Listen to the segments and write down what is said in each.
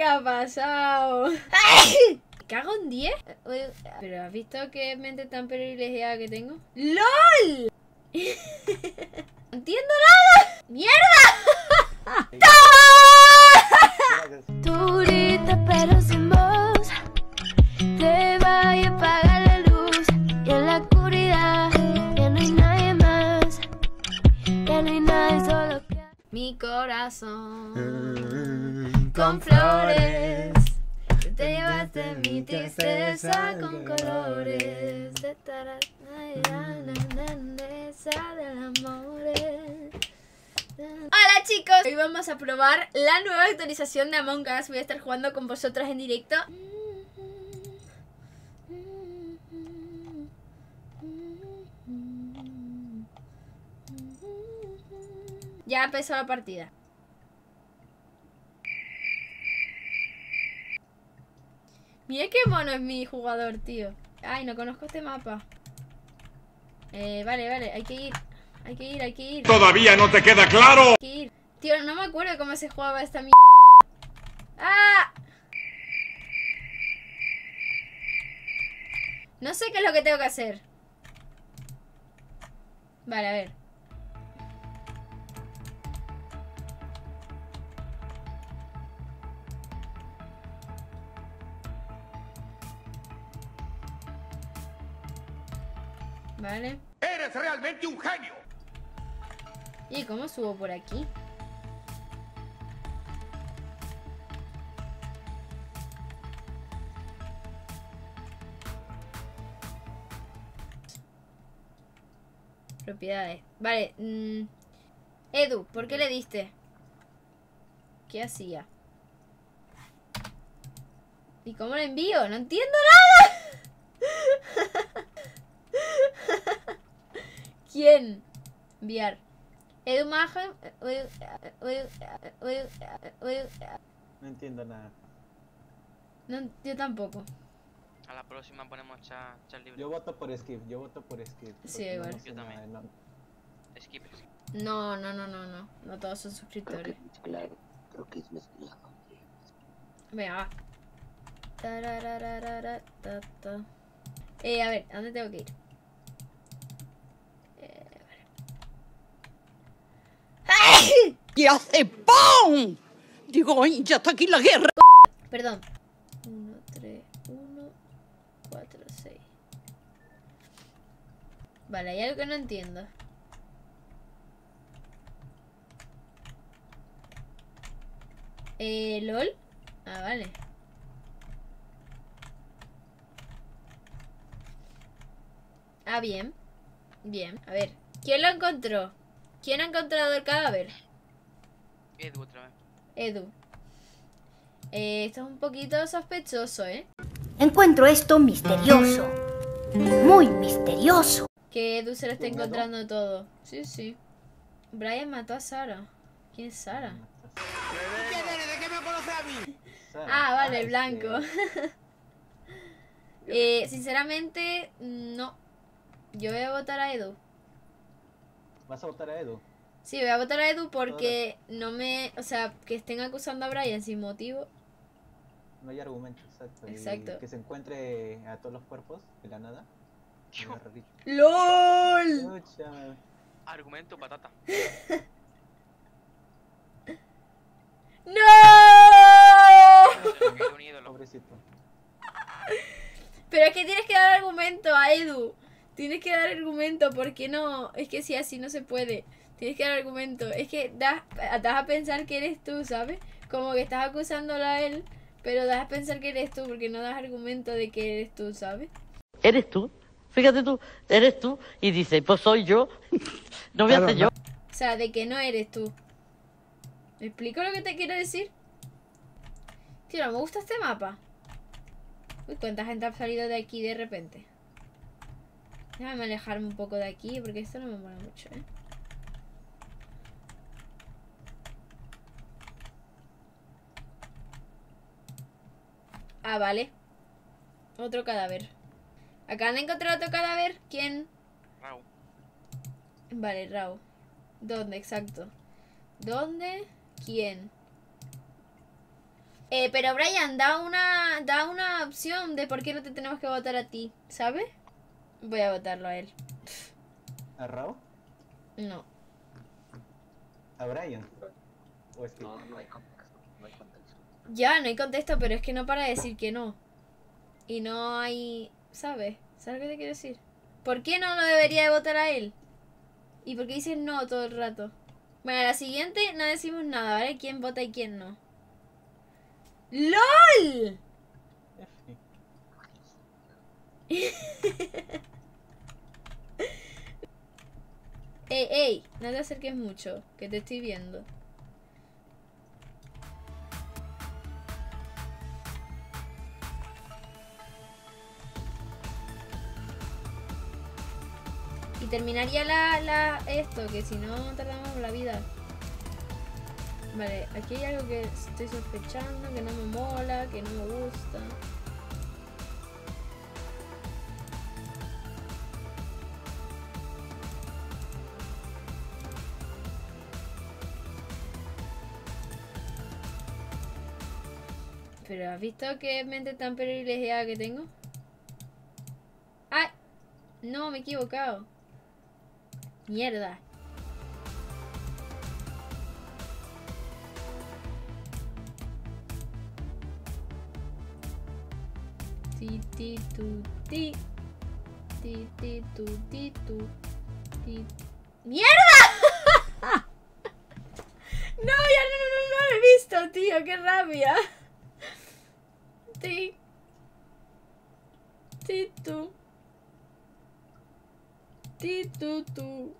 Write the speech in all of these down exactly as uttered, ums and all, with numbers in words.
ha pasado? ¡Ay! ¿Cago en diez? Pero ¿has visto qué mente tan privilegiada que tengo? ¡LOL! ¡No entiendo nada! ¡Mierda! Tú gritas pero sin voz, te vaya a apagar la luz y en la oscuridad ya no hay nadie más, ya no hay nadie, solo queda mi corazón con flores. Te llevaste mi tristeza con colores. Del amor. Hola chicos, hoy vamos a probar la nueva actualización de Among Us. Voy a estar jugando con vosotras en directo. Ya empezó la partida. Mira qué mono es mi jugador, tío. Ay, no conozco este mapa. Eh, vale, vale, hay que ir. Hay que ir, hay que ir. ¿Todavía no te queda claro? Hay que ir. Tío, no me acuerdo cómo se jugaba esta mierda. ¡Ah! No sé qué es lo que tengo que hacer. Vale, a ver. Vale. ¡Eres realmente un genio! ¿Y cómo subo por aquí? Propiedades. Vale. Mmm. Edu, ¿por qué le diste? ¿Qué hacía? ¿Y cómo lo envío? ¡No entiendo nada! ¿Quién? Enviar. Edu Mahan. No entiendo nada. No, yo tampoco. A la próxima ponemos chat, chat libre. Yo voto por skip, yo voto por skip. Sí, porque igual. no sé Yo nada, también. no. Skip, skip. No, no, no, no, no. No todos son suscriptores. Claro, creo que es mezclado. Venga, va. Tarararara, ta, ta. Eh, a ver, ¿a dónde tengo que ir? Eh, vale. Y hace ¡pum! Digo, ¡ay, ya está aquí la guerra! Perdón. uno, tres, uno, cuatro, seis. Vale, hay algo que no entiendo. Eh, ¿lol? Ah, vale. Ah, bien. Bien, a ver. ¿Quién lo encontró? ¿Quién ha encontrado el cadáver? Edu otra vez. Edu. Eh, esto es un poquito sospechoso, ¿eh? Encuentro esto misterioso. Muy misterioso. Que Edu se lo está encontrando todo. Sí, sí. Brian mató a Sara. ¿Quién es Sara? ¿Quién eres? ¿De qué me conoces a mí? Ah, vale, este, blanco. eh, sinceramente, no. Yo voy a votar a Edu. ¿Vas a votar a Edu? Sí, voy a votar a Edu porque no me... O sea, que estén acusando a Brian sin motivo. No hay argumento, exacto. y Exacto. que se encuentre a todos los cuerpos de la nada. Tío, Una rarita. ¡LOL! Escúchame. argumento patata. ¡No! Qué un ídolo. Pobrecito. Pero es que tienes que dar argumento a Edu. Tienes que dar argumento, porque no. Es que si así no se puede. Tienes que dar argumento. Es que das, das a pensar que eres tú, ¿sabes? Como que estás acusándolo a él, pero das a pensar que eres tú, porque no das argumento de que eres tú, ¿sabes? ¿Eres tú? Fíjate tú, eres tú. Y dice, pues soy yo. No voy a hacer yo. O sea, de que no eres tú. ¿Me explico lo que te quiero decir? Tío, no me gusta este mapa. Uy, cuánta gente ha salido de aquí de repente. Déjame alejarme un poco de aquí, porque esto no me mola mucho, ¿eh? Ah, vale. Otro cadáver. Acaban de encontrar otro cadáver. ¿Quién? Rau. Vale, Rao. ¿Dónde? Exacto. ¿Dónde? ¿Quién? Eh, pero Brian, da una, da una opción de por qué no te tenemos que votar a ti, ¿sabes? Voy a votarlo a él. ¿A Rao? No. ¿A Brian? ¿O es que... No, no hay contexto. No hay contexto. Ya, no hay contexto, pero es que no para de decir que no. Y no hay... ¿Sabes? ¿Sabes lo que te quiero decir? ¿Por qué no lo debería de votar a él? ¿Y por qué dices no todo el rato? Bueno, a la siguiente no decimos nada, ¿vale? ¿Quién vota y quién no? ¡LOL! Ey, ey, no te acerques mucho, que te estoy viendo. Y terminaría la, la esto, que si no tardamos la vida. Vale, aquí hay algo que estoy sospechando, que no me mola, que no me gusta. Pero ¿has visto qué mente tan privilegiada que tengo? ¡Ay! No, me he equivocado. Mierda. Ti ti tu ti. Ti ti tu ti tu. Ti. ¡Mierda! No, ya no, no, no, no lo he visto, tío, qué rabia. Ti. Ti tu. Ti tu tu.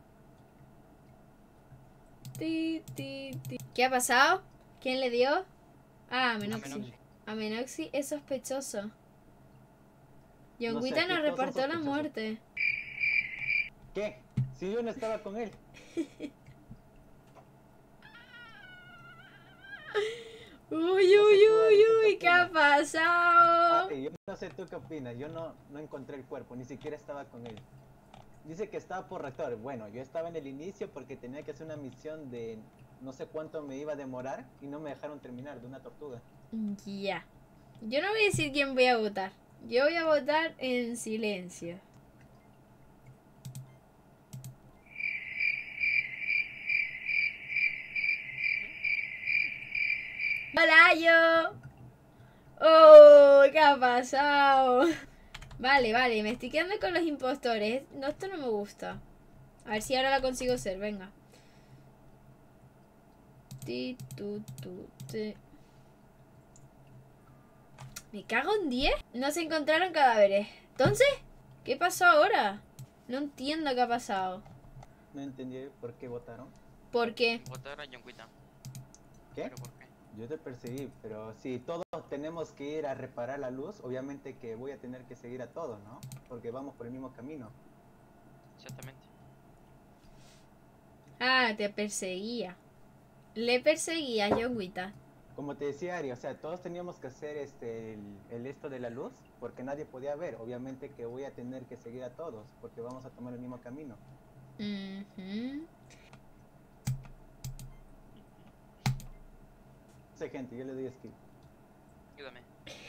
Ti ti ti. ¿Qué ha pasado? ¿Quién le dio? Ah, Amenoxi. Amenoxi. Amenoxi es sospechoso. No sé, Yonguita aquí nos todos son reportó la sospechosos. muerte. ¿Qué? Si yo no estaba con él. Uy, uy, uy, uy, ¿qué ha pasado? Ay, yo no sé tú qué opinas. Yo no, no encontré el cuerpo, ni siquiera estaba con él. Dice que estaba por reactor. Bueno, yo estaba en el inicio porque tenía que hacer una misión de no sé cuánto me iba a demorar y no me dejaron terminar, de una tortuga. Ya. Yo no voy a decir quién voy a votar. Yo voy a votar en silencio. Hola, yo. Oh, ¿qué ha pasado? Vale, vale, me estoy quedando con los impostores. No, esto no me gusta. A ver si ahora la consigo ser, venga. Ti, tu, tu, te. Me cago en diez. No se encontraron cadáveres. Entonces, ¿qué pasó ahora? No entiendo qué ha pasado. No entendí por qué votaron. ¿Por qué? Votar a Yonguita. ¿Qué? ¿Pero por qué? Yo te perseguí, pero si todos tenemos que ir a reparar la luz, obviamente que voy a tener que seguir a todos, ¿no? Porque vamos por el mismo camino. Exactamente. Ah, te perseguía. Le perseguía a Yonguita. Como te decía Ari, o sea, todos teníamos que hacer este el, el esto de la luz, porque nadie podía ver. Obviamente que voy a tener que seguir a todos, porque vamos a tomar el mismo camino. Ujú. No sé, gente, yo le doy skill. Ayúdame.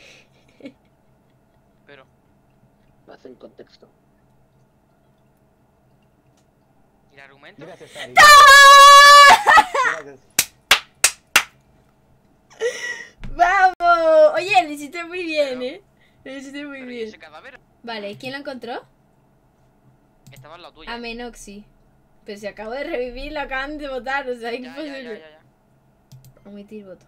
Pero, Más en contexto. ¿y el argumento? Gracias, Ari. Gracias. ¡Vamos! Oye, lo hiciste muy bien, Pero- ¿eh? Lo hiciste muy Pero ¿y bien. ese cadáver? Vale, ¿quién lo encontró? Estaba al lado tuyo. Amenoxi. Pero si acabo de revivir, lo acaban de votar, o sea, es Ya, ya, imposible. ya, ya, ya. Omitir voto.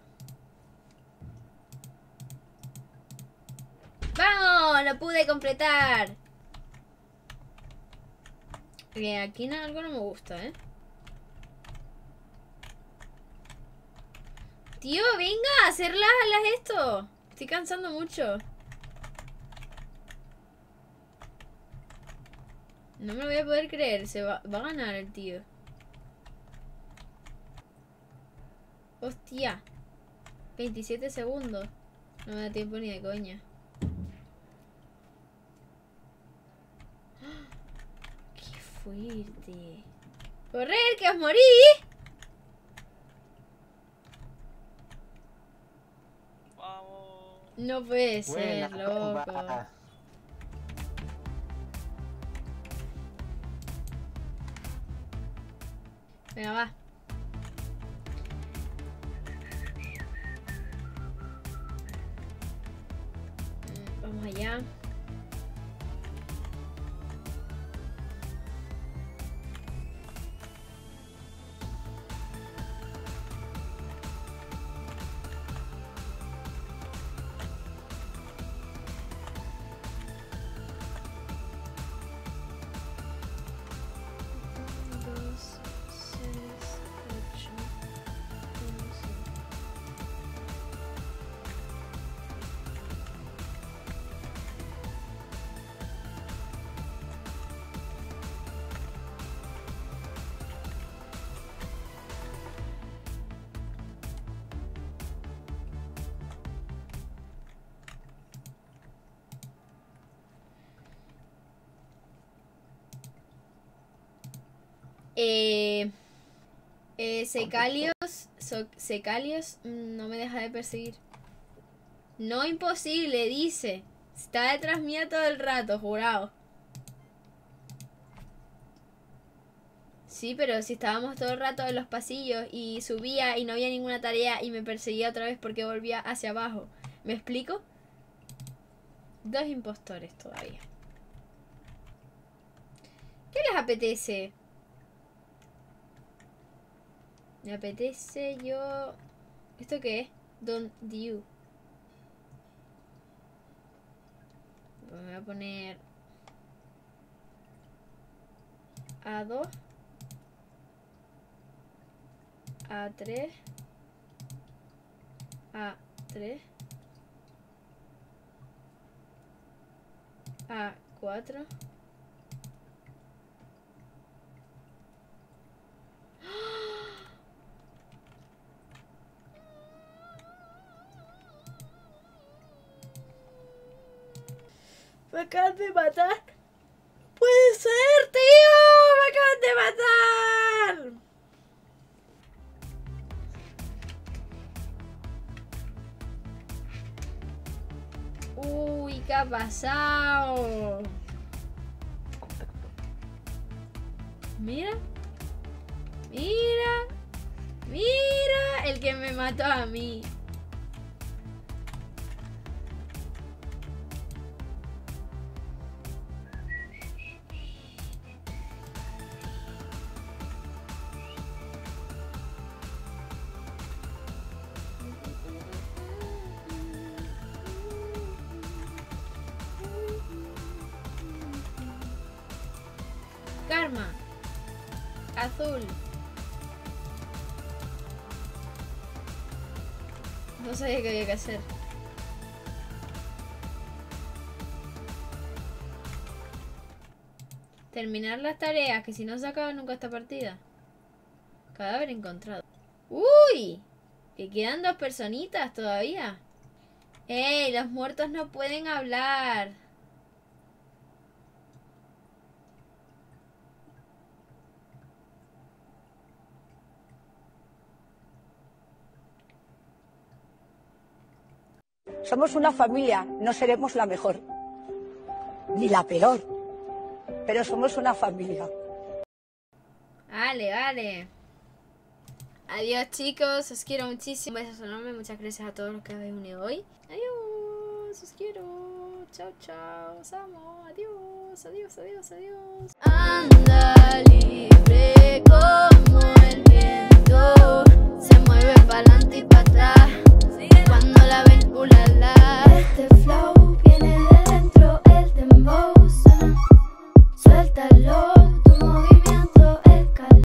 ¡Vamos! ¡Lo pude completar! Eh, aquí no, algo no me gusta, ¿eh? Tío, venga, a hacer las, las esto. Estoy cansando mucho. No me lo voy a poder creer. Se va, va a ganar el tío. Hostia. veintisiete segundos. No me da tiempo ni de coña. ¡Qué fuerte! ¡Correr, que os morís! No puede ser, Buena, loco. compa. Venga, va. Mm, Vamos allá. Dos, seis, ocho, once. Eh, eh, Secalios, so- Secalios mm, no me deja de perseguir. No, imposible, dice. Está detrás mía todo el rato, jurado. Sí, pero si estábamos todo el rato en los pasillos y subía y no había ninguna tarea y me perseguía otra vez porque volvía hacia abajo. ¿Me explico? Dos impostores todavía. ¿Qué les apetece? Me apetece yo... ¿Esto qué es? Don't you. Pues me voy a poner... A dos. A tres. A tres. A cuatro. Me acaban de matar. ¡Puede ser, tío! ¡Me acaban de matar! Uy, ¿qué ha pasado? Mira. Mira. Mira el que me mató a mí. Karma. Azul. No sabía qué había que hacer. Terminar las tareas, que si no se acaba nunca esta partida. Cadáver encontrado. ¡Uy! Que quedan dos personitas todavía. ¡Ey! Los muertos no pueden hablar. Somos una familia, no seremos la mejor, ni la peor, pero somos una familia. Vale, vale. Adiós, chicos, os quiero muchísimo. Un beso enorme, muchas gracias a todos los que habéis unido hoy. Adiós, os quiero. Chao, chao, os amo. Adiós, adiós, adiós, adiós. Anda libre con